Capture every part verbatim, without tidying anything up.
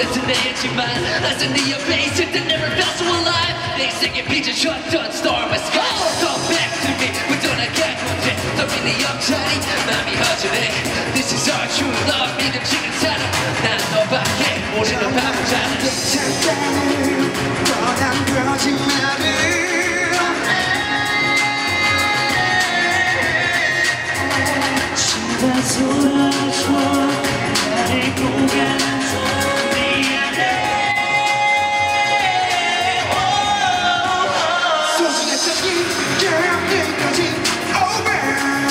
같은 애였지만 I stand in your face that never felt so alive. 내 생의 빛을 줬던 star my sky. Come back to me 왜 떠나갈 건데 떠민 네 옆자리 맘이 허전해. This is our true love 믿음직한 사랑 난 너밖에 모르는 바보잖아. 괜찮다는 뻔한 거짓말을 돌아줘 나를 보면서 미안해. 소중했던 기억들까지 over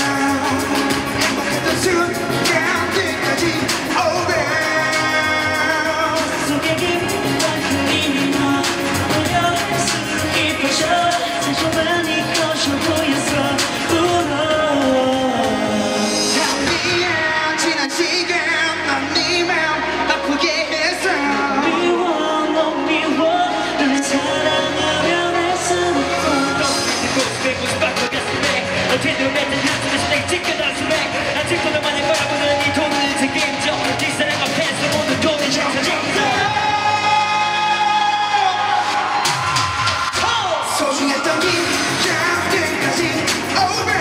행복했던 순간들까지 over 속에 깊은 그림이 너 보여줄수록 깊어져 상처만이 커져 보였어. 어제도 맺은 한숨을 시내 찢겨난 수백 아직도 너만을 바라보는 이 돈을 책임져 네 사랑 앞에서 모두 돈을 찾아줘. 소중했던 기억들까지 over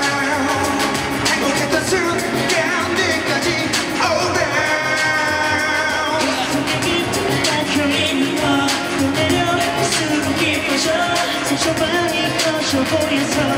행복했던 순간들까지 over 속에 깊은 그림이 너 또 내려갈수록 깊어져 상처만이 커져 보여서